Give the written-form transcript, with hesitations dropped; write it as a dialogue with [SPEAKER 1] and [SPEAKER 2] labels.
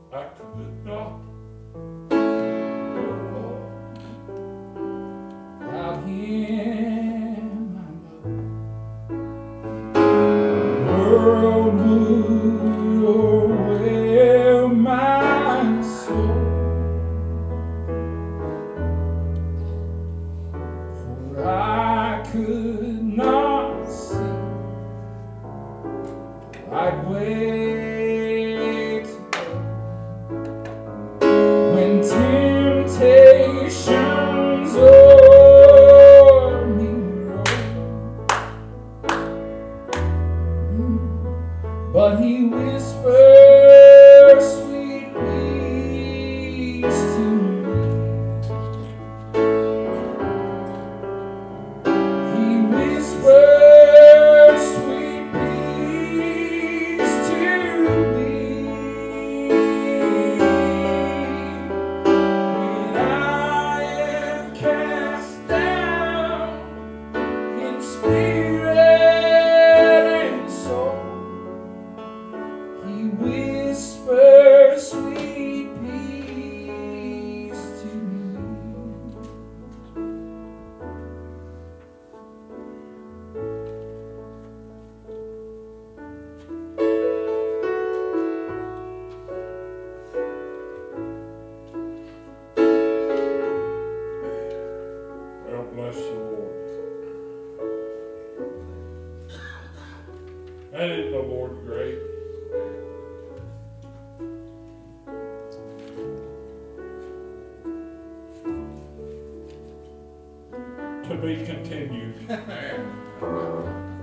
[SPEAKER 1] I could not
[SPEAKER 2] without him, I know the world would overwhelm my soul. For I could not see the right way to go when temptations o'er me roll. But he whispers sweet peace to me. He whispers sweet peace to me. When I am cast down in spirit and soul, he whispers sweet peace to me.
[SPEAKER 1] Well, bless the Lord. And isn't the Lord great? To be continued.